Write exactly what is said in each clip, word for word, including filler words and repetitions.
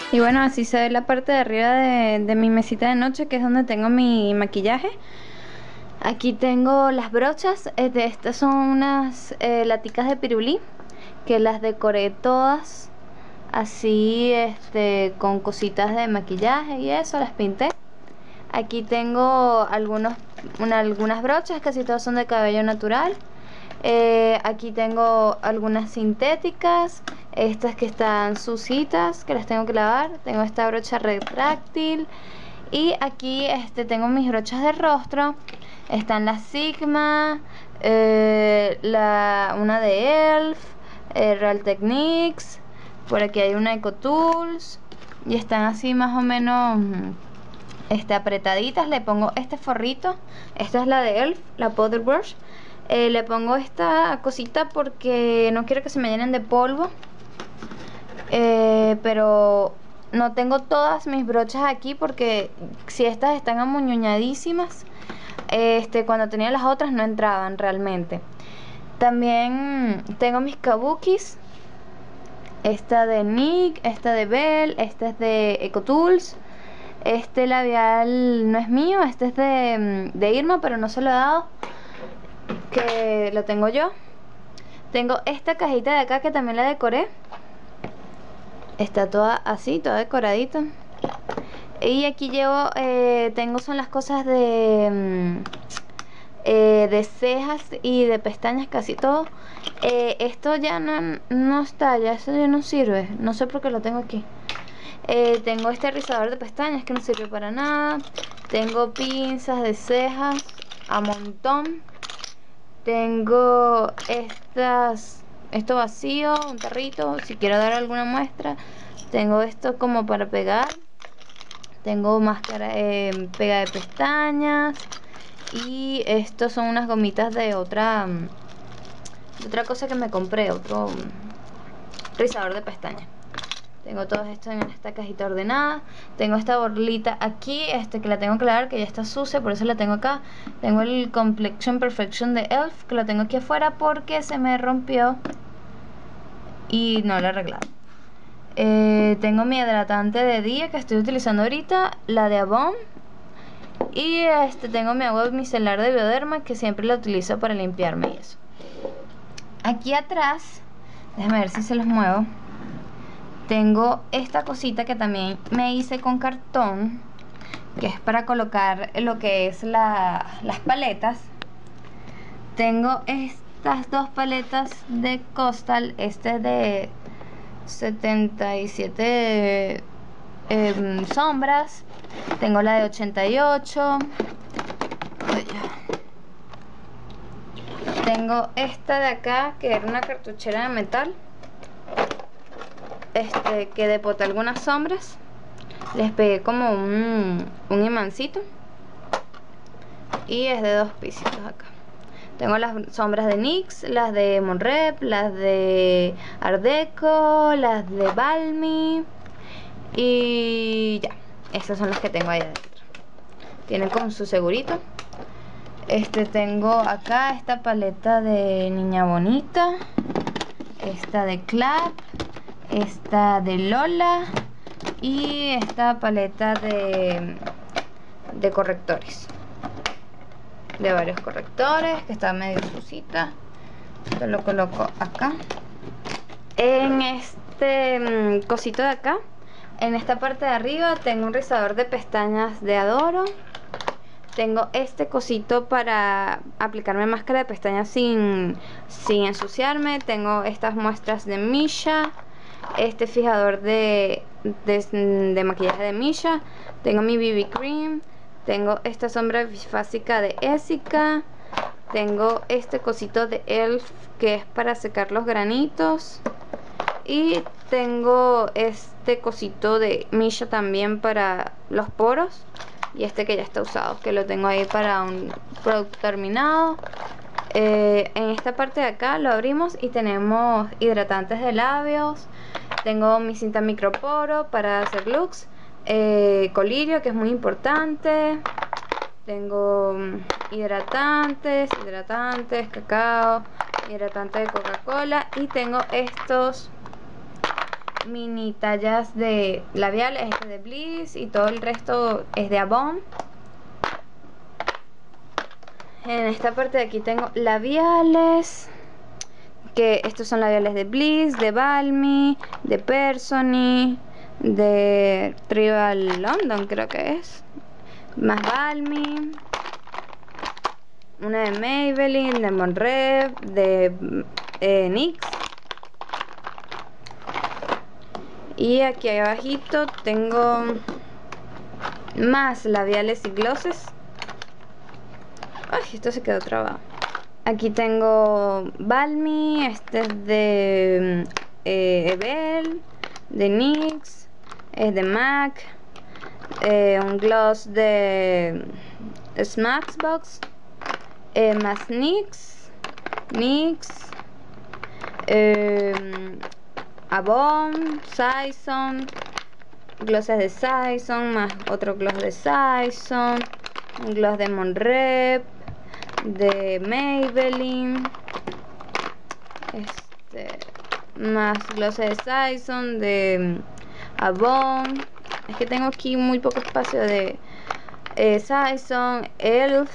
Y bueno, así se ve la parte de arriba de, de mi mesita de noche, que es donde tengo mi maquillaje. Aquí tengo las brochas. eh, de estas son unas eh, laticas de pirulí que las decoré todas así, este, con cositas de maquillaje y eso, las pinté. Aquí tengo algunos, una- algunas brochas, casi todas son de cabello natural. Eh, aquí tengo algunas sintéticas, estas que están sucitas, que las tengo que lavar. Tengo esta brocha retráctil. Y aquí este, tengo mis brochas de rostro. Están las Sigma, eh, la, una de Elf, eh, Real Techniques. Por aquí hay una Eco Tools. Y están así más o menos mm, este, apretaditas. Le pongo este forrito. Esta es la de Elf, la Powder Brush. Eh, le pongo esta cosita porque no quiero que se me llenen de polvo. Eh, pero no tengo todas mis brochas aquí porque si estas están amuñoñadísimas, este, cuando tenía las otras no entraban realmente. También tengo mis kabukis. Esta de N Y X, esta de Belle, esta es de Eco Tools. Este labial no es mío, este es de, de Irma, pero no se lo he dado, que lo tengo yo. Tengo esta cajita de acá que también la decoré. Está toda así, toda decoradita. Y aquí llevo, eh, tengo son las cosas de, mm, eh, de cejas y de pestañas, casi todo. Eh, esto ya no, no está, ya eso ya no sirve. No sé por qué lo tengo aquí. Eh, tengo este rizador de pestañas que no sirve para nada. Tengo pinzas de cejas a montón. Tengo estas, esto vacío, un tarrito, si quiero dar alguna muestra. Tengo esto como para pegar. Tengo máscara, eh, pega de pestañas. Y estos son unas gomitas de otra, de otra cosa que me compré, otro rizador de pestañas. Tengo todo esto en esta cajita ordenada. Tengo esta bolita aquí, este que la tengo que lavar, que ya está sucia, por eso la tengo acá. Tengo el Complexion Perfection de Elf, que lo tengo aquí afuera porque se me rompió y no lo he arreglado. Eh, tengo mi hidratante de día que estoy utilizando ahorita, la de Avon. Y este tengo mi agua micelar de Bioderma, que siempre la utilizo para limpiarme y eso. Aquí atrás, déjame ver si se los muevo. Tengo esta cosita que también me hice con cartón, que es para colocar lo que es la, las paletas. Tengo estas dos paletas de Costal. Este es de setenta y siete eh, sombras. Tengo la de ochenta y ocho. Tengo esta de acá, que era una cartuchera de metal, este que depoté algunas sombras. Les pegué como un, un imancito y es de dos pisitos acá. Tengo las sombras de N Y X, las de Monrep, las de Art Deco, las de Balmy y ya, esas son las que tengo ahí adentro. Tienen con su segurito. Este tengo acá esta paleta de Niña Bonita, esta de Clap, esta de Lola y esta paleta de, de correctores, de varios correctores, que está medio sucita. Esto lo coloco acá en este mm, cosito de acá. En esta parte de arriba tengo un rizador de pestañas de Adoro. Tengo este cosito para aplicarme máscara de pestañas sin, sin ensuciarme. Tengo estas muestras de Misha, este fijador de, de, de maquillaje de Misha. Tengo mi B B Cream. Tengo esta sombra bifásica de Essica. Tengo este cosito de Elf que es para secar los granitos. Y tengo este cosito de Misha también para los poros. Y este que ya está usado, que lo tengo ahí para un producto terminado. Eh, en esta parte de acá lo abrimos y tenemos hidratantes de labios. Tengo mi cinta microporo para hacer looks. Eh, colirio, que es muy importante. Tengo hidratantes, hidratantes, cacao, hidratante de Coca-Cola. Y tengo estos mini tallas de labiales, este de Bliss y todo el resto es de Avon. En esta parte de aquí tengo labiales, que estos son labiales de Bliss, de Balmy, de Persony, de Tribal London creo que es, más Balmy, una de Maybelline, de Monrep, de eh, NYX. Y aquí abajito tengo más labiales y glosses. Ay, esto se quedó trabado. Aquí tengo Balmy, este es de eh, Ebel, de NYX, es de MAC, eh, un gloss de Smashbox, eh, más NYX, NYX, eh, Avon, Saison, glosses de Saison, más otro gloss de Saison, un gloss de Monrep, de Maybelline, este, más glosses de Saison, de Avon. Es que tengo aquí muy poco espacio de eh, Saison, Elf,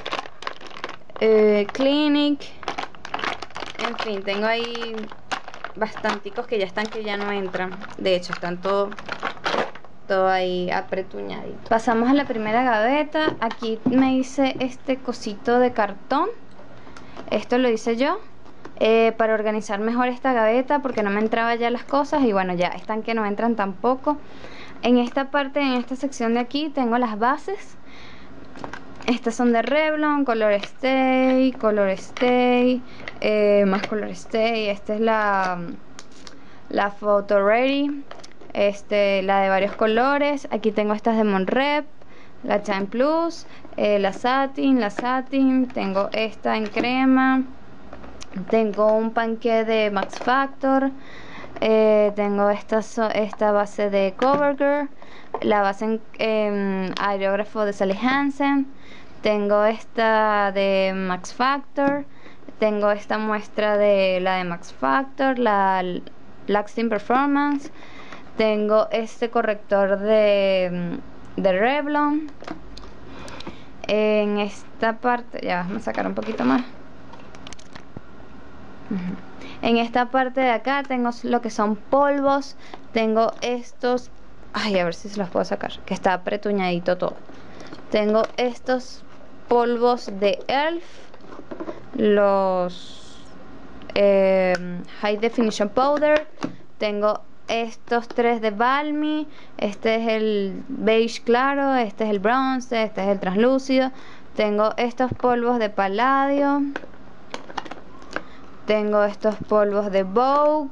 eh, Clinique. En fin, tengo ahí bastanticos que ya están, que ya no entran. De hecho, están todo todo ahí apretuñadito. Pasamos a la primera gaveta. Aquí me hice este cosito de cartón. Esto lo hice yo eh, para organizar mejor esta gaveta, porque no me entraban ya las cosas. Y bueno, ya están que no entran tampoco. En esta parte, en esta sección de aquí, tengo las bases. Estas son de Revlon, Color Stay, Color Stay, eh, más Color Stay. Esta es la, la Photo Ready. Este, la de varios colores. Aquí tengo estas de Monrep, la Shine Plus, eh, la Satin, la Satin. Tengo esta en crema. Tengo un panqué de Max Factor. Eh, tengo esta, esta base de CoverGirl, la base en eh, aerógrafo de Sally Hansen. Tengo esta de Max Factor. Tengo esta muestra de la de Max Factor, la Lasting Performance. Tengo este corrector de, de Revlon. En esta parte, ya vamos a sacar un poquito más. En esta parte de acá tengo lo que son polvos. Tengo estos, ay, a ver si se los puedo sacar, que está apretuñadito todo. Tengo estos polvos de Elf, los eh, High Definition Powder. Tengo estos tres de Balmy. Este es el beige claro, este es el bronce, este es el translúcido. Tengo estos polvos de Palladio. Tengo estos polvos de Vogue,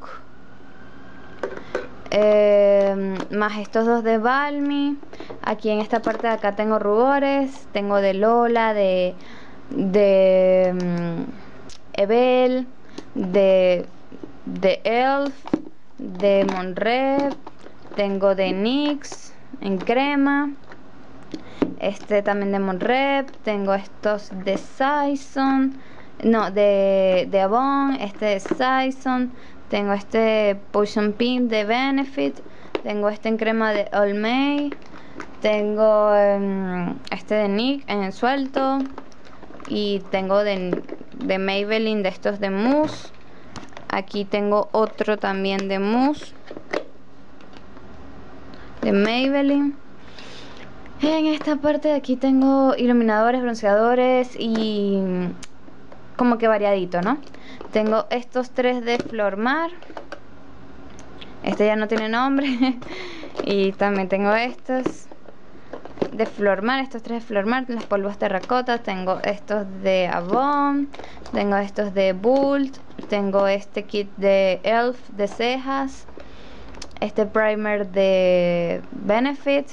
eh, más estos dos de Balmy. Aquí en esta parte de acá tengo rubores. Tengo de Lola, de, de um, Ebel, de, de Elf, de Monrep. Tengo de NYX en crema. Este también de Monrep. Tengo estos de Saison. No, de, de Avon, este de Saison. Tengo este Potion Pink de Benefit. Tengo este en crema de Olmay. Tengo um, este de NYX en suelto. Y tengo de, de Maybelline, de estos de mousse. Aquí tengo otro también de mousse de Maybelline. En esta parte de aquí tengo iluminadores, bronceadores y como que variadito, ¿no? Tengo estos tres de Flormar. Este ya no tiene nombre. Y también tengo estos de Flormar, estos tres de Flormar, los polvos terracota. Tengo estos de Avon. Tengo estos de Bult. Tengo este kit de Elf de cejas. Este primer de Benefit.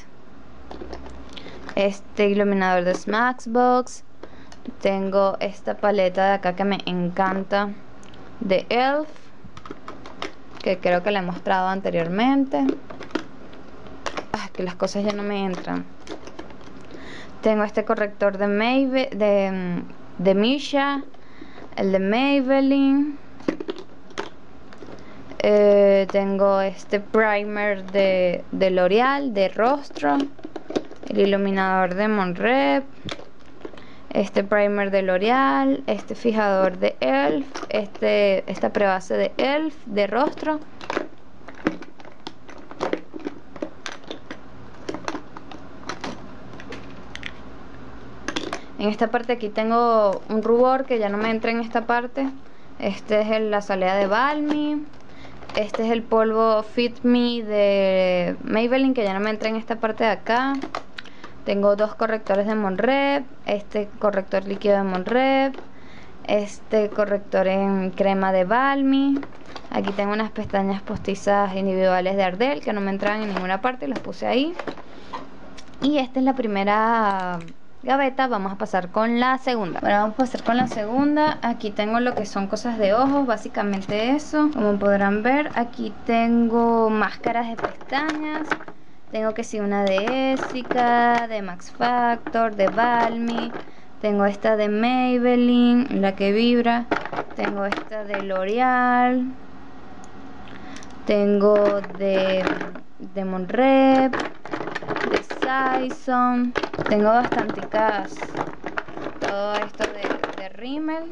Este iluminador de Smashbox. Tengo esta paleta de acá que me encanta de Elf, que creo que la he mostrado anteriormente. Ah, que las cosas ya no me entran. Tengo este corrector de Maybelline, de, de Misha, el de Maybelline, Eh, tengo este primer de, de L'Oreal, de rostro. El iluminador de Monrep. Este primer de L'Oreal. Este fijador de Elf. Este, esta prebase de Elf, de rostro. En esta parte aquí tengo un rubor que ya no me entra en esta parte. Este es el, la salida de Balmy. Este es el polvo Fit Me de Maybelline, que ya no me entra en esta parte de acá. Tengo dos correctores de Monrep. Este corrector líquido de Monrep. Este corrector en crema de Balmy. Aquí tengo unas pestañas postizas individuales de Ardell que no me entraban en ninguna parte, las puse ahí. Y esta es la primera gaveta. Vamos a pasar con la segunda. Bueno, vamos a pasar con la segunda. Aquí tengo lo que son cosas de ojos, básicamente eso. Como podrán ver, aquí tengo máscaras de pestañas. Tengo que sí, una de Essica, de Max Factor, de Balmy. Tengo esta de Maybelline, la que vibra. Tengo esta de L'Oreal. Tengo de, de Monrep, de Saison. Tengo bastanticas. Todo esto de, de Rimmel.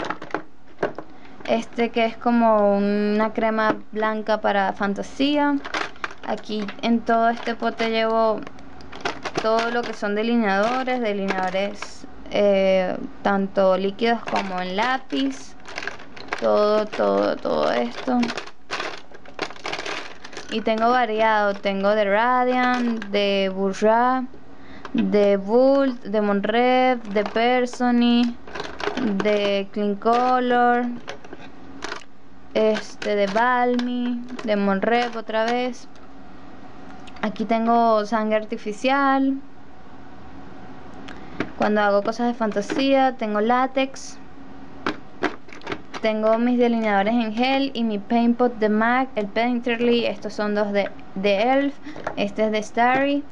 Este que es como una crema blanca para fantasía. Aquí en todo este pote llevo todo lo que son delineadores. Delineadores eh, tanto líquidos como en lápiz. Todo, todo, todo esto. Y tengo variado, tengo de Radiant, de Bourjois, de Vult, de Monrep, de Persony, de Clean Color, este de Balmy, de Monrep otra vez. Aquí tengo sangre artificial. Cuando hago cosas de fantasía, tengo látex. Tengo mis delineadores en gel y mi paint pot de MAC, el Painterly. Estos son dos de, de Elf. Este es de Starry.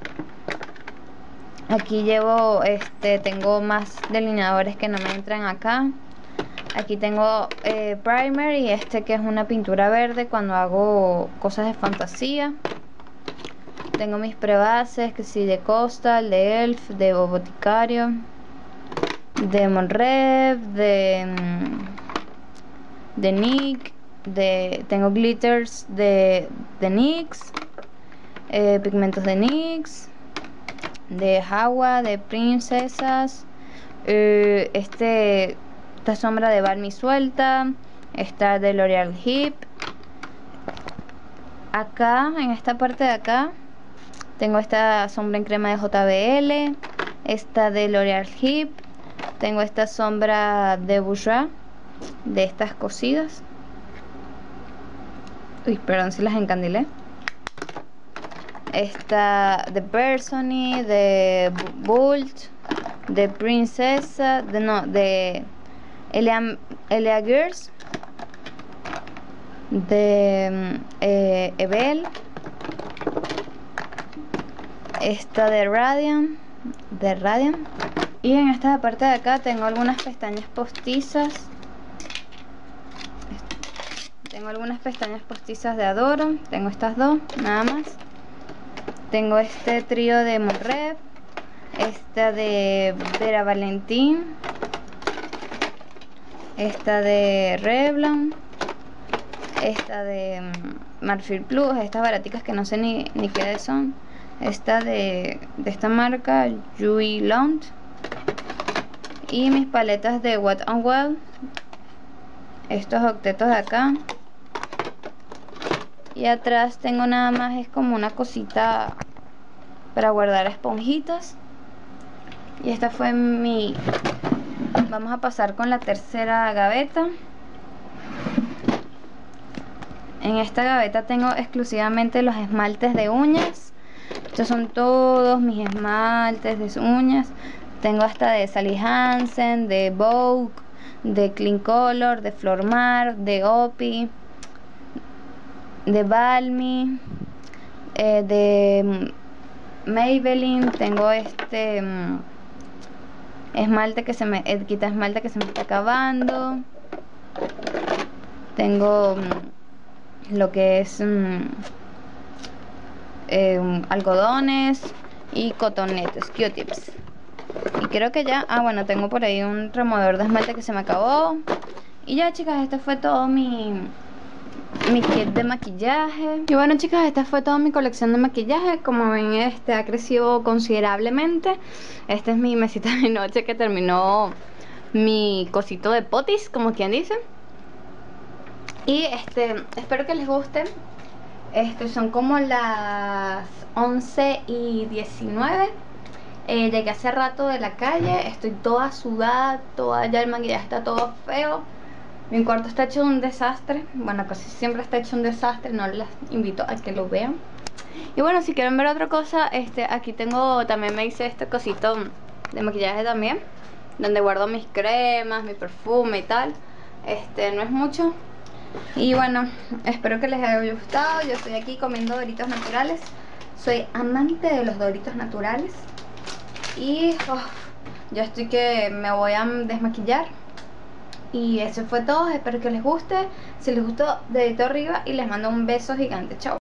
Aquí llevo, este, tengo más delineadores que no me entran acá. Aquí tengo eh, primer y este que es una pintura verde cuando hago cosas de fantasía. Tengo mis prebases, que sí, de Coastal, de Elf, de Boticario, de Monrep, de... de Nick, de, tengo glitters de, de NYX, eh, pigmentos de NYX, de Hawa, de princesas, eh, este, esta sombra de Balmy suelta, esta de L'Oreal Hip. Acá, en esta parte de acá, tengo esta sombra en crema de J B L, esta de L'Oreal Hip, tengo esta sombra de Bourjois, de estas cosidas. Uy, perdón si las encandilé. Esta de Persony, de Vult, de Princesa, de no, de Elia, Elia Girls, de eh, Ebel. Esta de Radiant, de Radiant. Y en esta parte de acá tengo algunas pestañas postizas. Tengo algunas pestañas postizas de Adoro. Tengo estas dos, nada más. Tengo este trío de Monrep. Esta de Vera Valentín. Esta de Revlon. Esta de Marfil Plus. Estas baraticas que no sé ni, ni qué son. Esta de, de esta marca, Yui Lont. Y mis paletas de Wet n Wild. Estos octetos de acá. Y atrás tengo nada más, es como una cosita para guardar esponjitas. Y esta fue mi... Vamos a pasar con la tercera gaveta. En esta gaveta tengo exclusivamente los esmaltes de uñas. Estos son todos mis esmaltes de uñas. Tengo hasta de Sally Hansen, de Vogue, de Clean Color, de Flormar, de Opi, de Balmy, eh, de Maybelline. Tengo este um, esmalte que se me eh, quita esmalte que se me está acabando. Tengo um, lo que es mmm, eh, algodones y cotonetes, Q-tips. Y creo que ya, ah bueno, tengo por ahí un removedor de esmalte que se me acabó. Y ya, chicas, este fue todo mi, mi kit de maquillaje. Y bueno, chicas, esta fue toda mi colección de maquillaje. Como ven, este ha crecido considerablemente. Esta es mi mesita de noche que terminó mi cosito de potis, como quien dice. Y este, espero que les guste. Este, son como las once y diecinueve. eh, Llegué hace rato de la calle. Estoy toda sudada, toda, ya el maquillaje está todo feo. Mi cuarto está hecho un desastre. Bueno, casi siempre está hecho un desastre. No les invito a que lo vean. Y bueno, si quieren ver otra cosa, este, aquí tengo, también me hice este cosito de maquillaje también, donde guardo mis cremas, mi perfume y tal. Este, no es mucho. Y bueno, espero que les haya gustado. Yo estoy aquí comiendo Doritos naturales. Soy amante de los Doritos naturales. Y oh, ya estoy que me voy a desmaquillar. Y eso fue todo, espero que les guste. Si les gustó, dedito arriba y les mando un beso gigante. Chao.